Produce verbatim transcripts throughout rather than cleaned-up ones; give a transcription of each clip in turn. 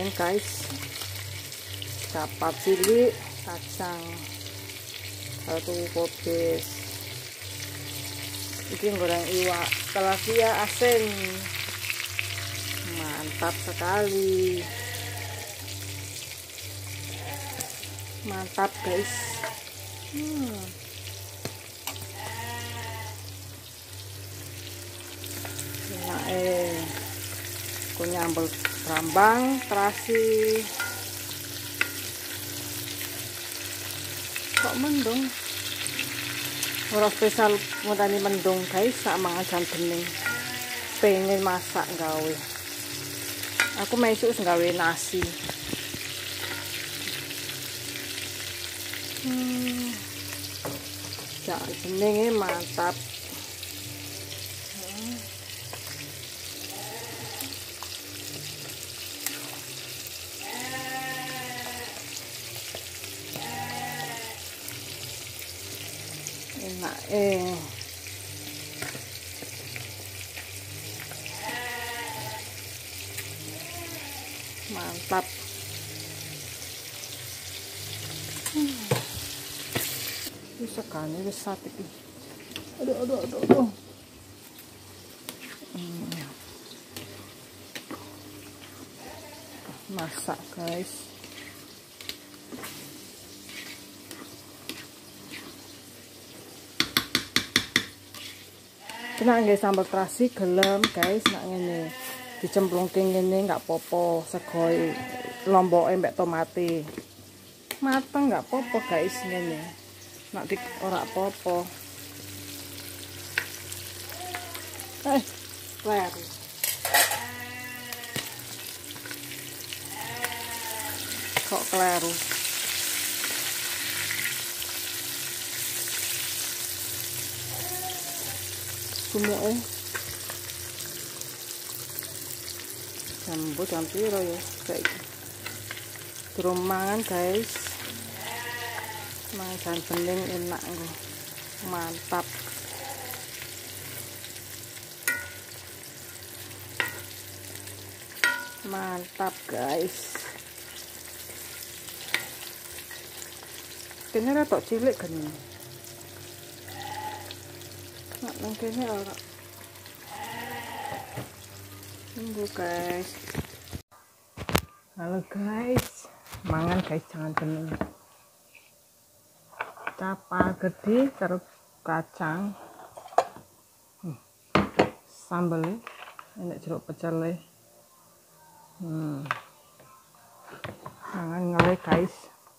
goreng guys, dapat cilik, kacang, satu kobis. Ini goreng iwak tilapia asin, mantap sekali, mantap guys. hmm. Nah, eh aku nyambel brambang terasi kok mendung, ora spesial ngenteni mendung guys, sak mangan jam bening pengen masak gawe. Aku mesuk wis gawe nasi. hmm. Jam bening mantap. hmm. Enak eh mantap. hmm. Ini sekali wis sate iki. Aduh aduh aduh aduh. hmm. Masak guys. Kena nggih sambal terasi gelem guys, nak ngene dicemplungke ngene nggak popo, segoi lomboke mbek tomate mateng nggak popo guys, ngene nak di ora popo. eh kleru kok kleru. Gumuke jambu jam piro ya saiki? Durung mangan guys, mangan bening enak nggo, mantap. Mantap guys. Kene rada cilik geni. Nak nang kene ora. Tunggu guys. Halo guys, mangan guys jangan bening. Capa gede karo kacang. Hmm. Sambel enek jeruk pecel. Hmm. Mangan ngele guys.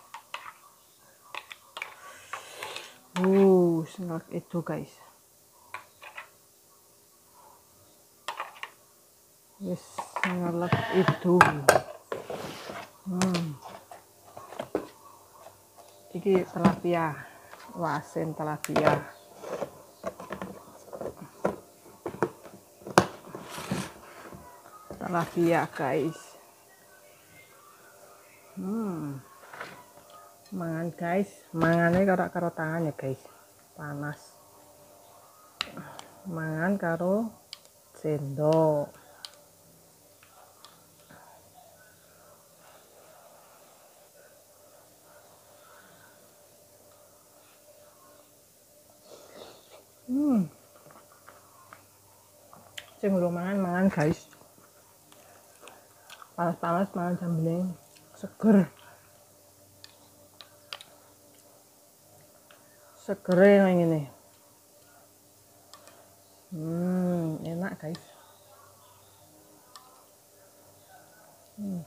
Uh, senang itu guys. Yes, ngelak itu. Hmm. Iki tilapia, wasen tilapia. Tilapia guys. Hmm. Mangan guys, mangane karo karo tangan ya guys. Panas. Mangan karo sendok. Hmm. Sing belum mangan mangan guys. Panas-panas mangan jam bening, seger. Segere yang ini. Hmm, enak guys. Hmm.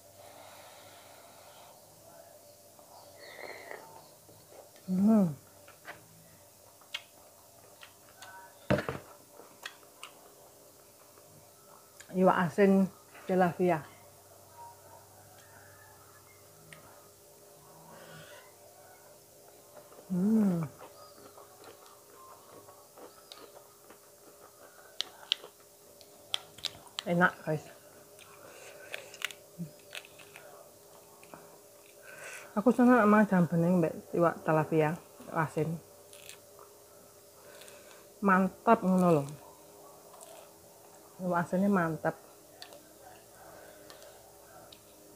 Hmm. Iwak asin tilapia. Hmm. Enak guys. Aku seneng sama jam bening mbak iwak tilapia asin. Mantap ngono loh. Iwak asinnya mantap.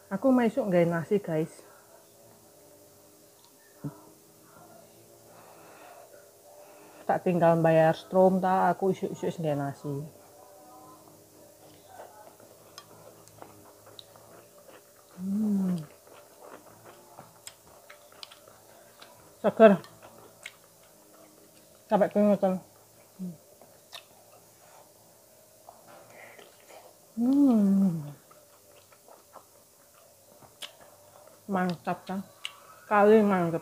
Aku masuk nggak nasi guys. Tak tinggal bayar strom tak aku isu-isu nggak nasi. Hmm. Seger. Sampai keringetan. Hmm. Mantap kan? Kali mantap.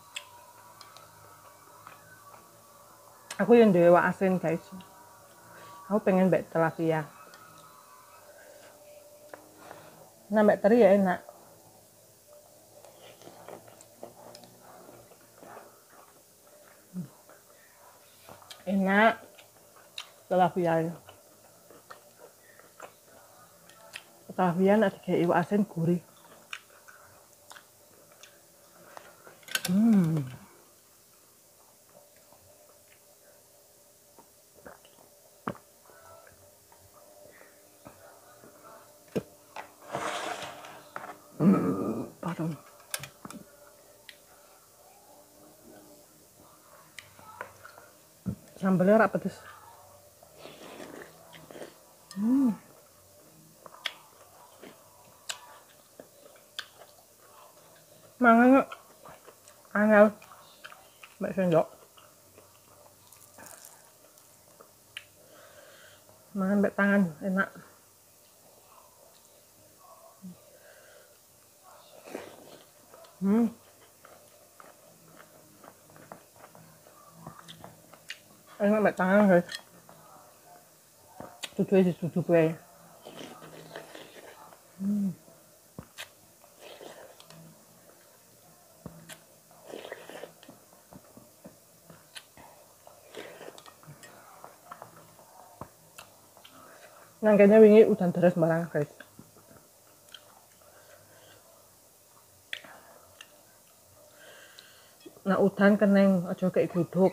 Aku yang dewa asin guys. Aku pengen bek tilapia. Nah bek teri ya enak. Enak tilapia. Tilapia nak dikai iwak asin gurih. Hmm. Hmm, pardon. Sambalnya rak pedes. Hmm. Mangan angel mbak sendok. Mangan mbak tangan enak. Hmm. Enak mbak tangan guys. Tujuh di tujuh play. Hmm. Nangkanya wingi udan deras barang guys. Nah udan keneng aja kayak guduk.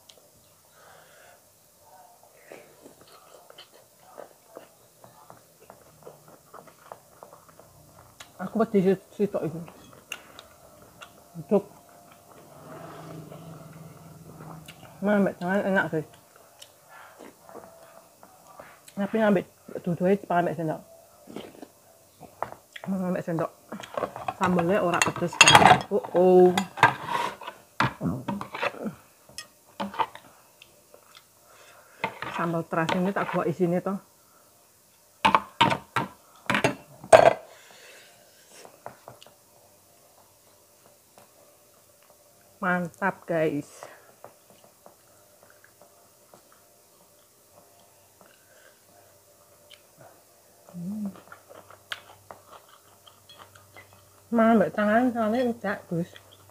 Aku pedih sitok itu. Guduk. Mana mbak tangan enak guys. Tapi ngambil dua-duanya pakai mbak sendok. Ngambil sendok. Sambalnya ora pedes kan. Oh oh. Sambal terasi ini tak buat isinya toh. Mantap guys. Hmm. Mana mbak tangan soalnya enggak gus.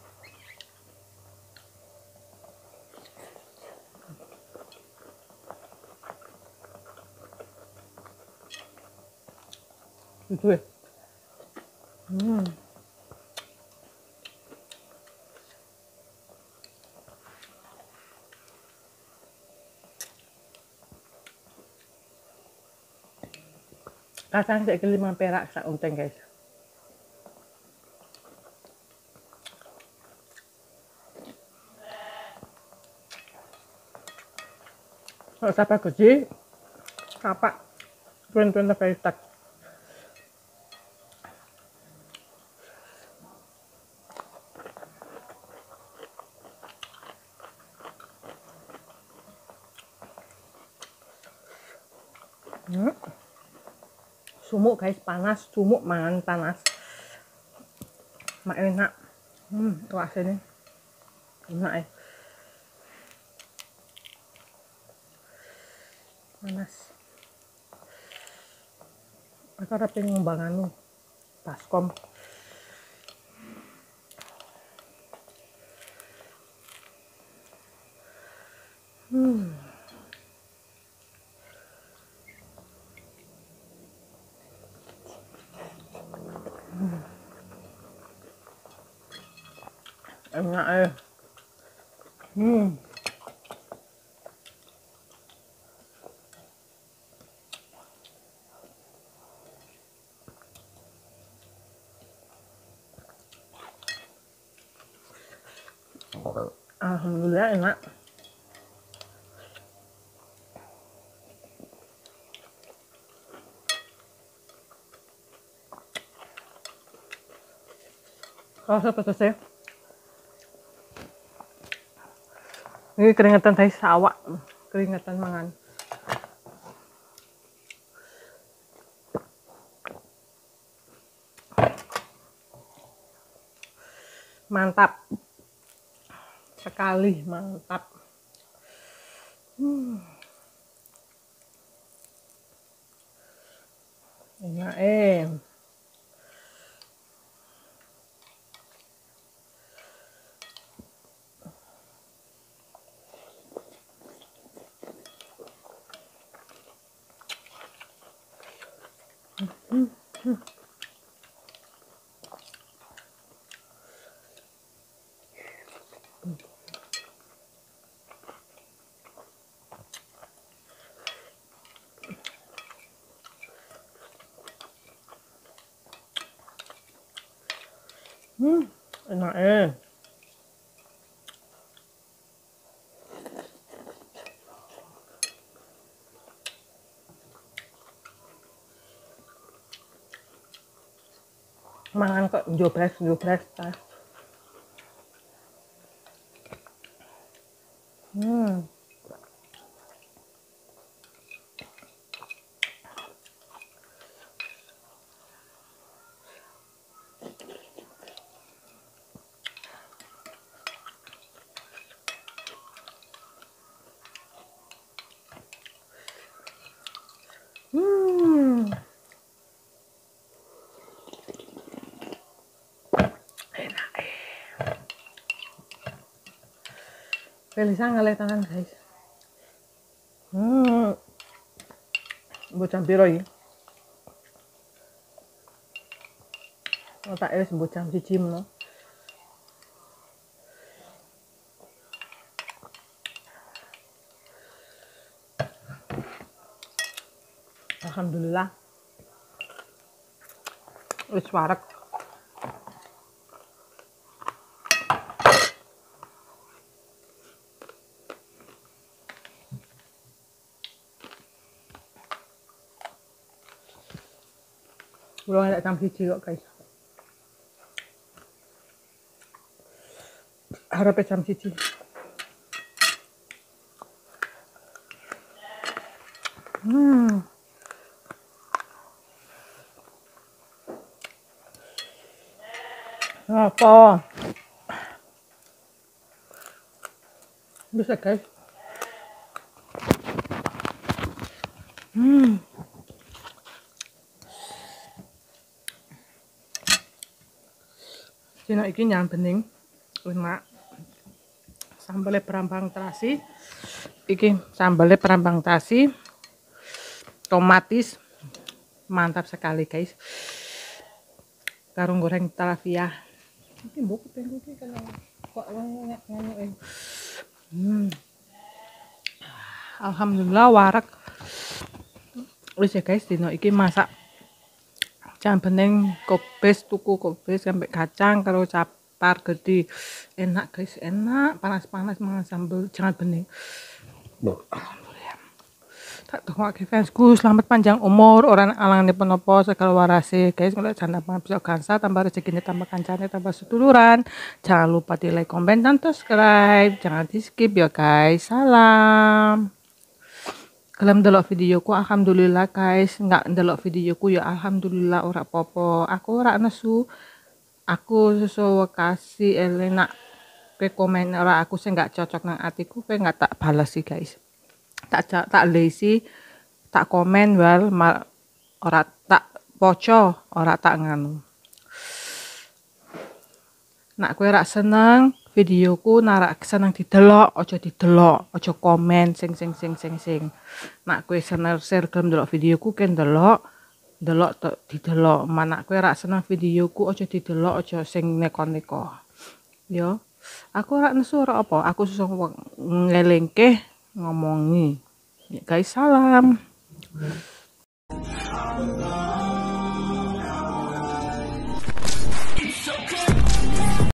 Itu ya. Hmm. Kacang saya lima perak sak unteng guys. Kalau siapa gaji, kapak tuan-tuan terbaik tak. Hmm. Sumuk guys panas, sumuk mangan panas. Mak enak. Hmm, rasanya enak ya. Panas. Aku ada pengembangan baskom. Hmm. Hmm. Enak ya. Hmm. Alhamdulillah enak. Rasa pedas ya. Ini keringetan tadi sawak, keringetan mangan. Mantap sekali, mantap. Hmm. Enak eh. Hmm. Hmm. Hmm, enak eh. Mangan kok jobles jobles ta. Hmm. Hmm. Enak eh. Pelisa ngalih tangan guys. Hmm. Bocah piro iki? Tak wis bocah siji meneh. Alhamdulillah. Wis wareg. Belum ada jam siji kok guys. Harap jam siji. Hmm. Apa? Bisa guys. Hmm. Dino iki nyang bening enak. Sambelnya perambang terasi. Iki sambelnya perambang terasi. Tomatis. Mantap sekali guys. Karung goreng talapia. Iki mbok kuping iki kalau kok nganyak-nganyak. Hmm. Alhamdulillah wareg. Wis ya guys, dino iki masak jan bening kobis, tuku kobis sampai kacang karo capar gede. Enak guys, enak, panas-panas mangan sambel jangan bening. Alhamdulillah. Tak dongake fansku selamat panjang umur, orang alangane penopo segala warase guys. Kalau jangan apa bisa gansa tambah rezekine tambah kancane tambah seduluran. Jangan lupa di like, komen dan subscribe. Jangan di skip ya guys. Salam. Kalau ndelok videoku alhamdulillah guys, nggak ndelok videoku ya alhamdulillah ora popo. Aku ora nesu. Aku sesuai kasih elena ke komen ora aku sih nggak cocok nang atiku, pe nggak tak balas sih guys. Tak tak lazy, tak komen wal ora tak poco, ora tak nganu. Nak kowe rak seneng videoku, narak seneng didelok, aja didelok, aja komen sing sing sing sing sing. Nak kowe seneng share gelem delok videoku ken delok, delok didelok. Manak kowe rak seneng videoku aja didelok, aja sing neko-neko. Yo, aku rak nesu ora apa, aku susah ngelingke ngomongi. Ya guys, salam.